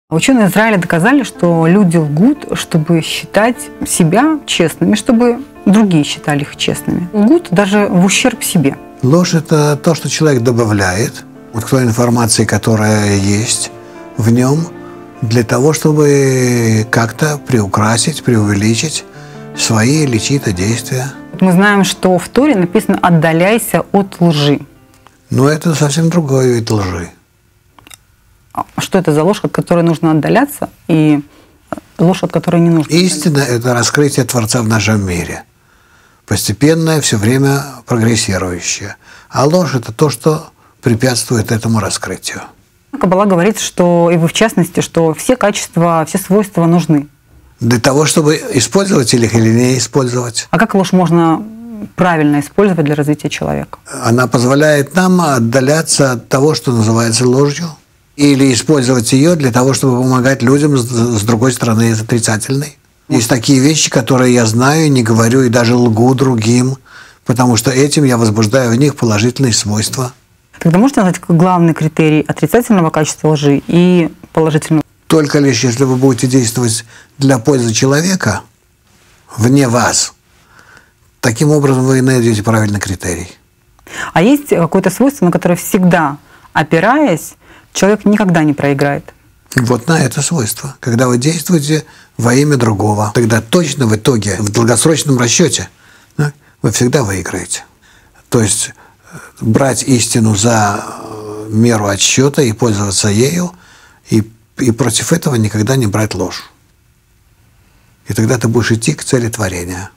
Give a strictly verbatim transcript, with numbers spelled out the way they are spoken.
Ученые Израиля доказали, что люди лгут, чтобы считать себя честными, чтобы другие считали их честными. Лгут даже в ущерб себе. Ложь – это то, что человек добавляет вот к той информации, которая есть в нем, для того, чтобы как-то приукрасить, преувеличить свои или чьи-то действия. Мы знаем, что в Торе написано «отдаляйся от лжи». Но это совсем другой вид лжи. Что это за ложь, от которой нужно отдаляться, и ложь, от которой не нужно? Истина – это раскрытие Творца в нашем мире. Постепенное, все время прогрессирующее. А ложь – это то, что препятствует этому раскрытию. Каббала говорит, что, и вы в частности, что все качества, все свойства нужны. Для того, чтобы использовать их или не использовать. А как ложь можно правильно использовать для развития человека? Она позволяет нам отдаляться от того, что называется ложью, или использовать ее для того, чтобы помогать людям с другой стороны, с отрицательной. Есть такие вещи, которые я знаю, не говорю и даже лгу другим, потому что этим я возбуждаю в них положительные свойства. Тогда можете назвать главный критерий отрицательного качества лжи и положительного? Только лишь если вы будете действовать для пользы человека, вне вас, таким образом вы найдете правильный критерий. А есть какое-то свойство, на которое всегда, опираясь, человек никогда не проиграет? Вот на это свойство. Когда вы действуете во имя другого, тогда точно в итоге, в долгосрочном расчете, да, вы всегда выиграете. То есть брать истину за меру отсчета и пользоваться ею, и, и против этого никогда не брать ложь. И тогда ты будешь идти к цели творения.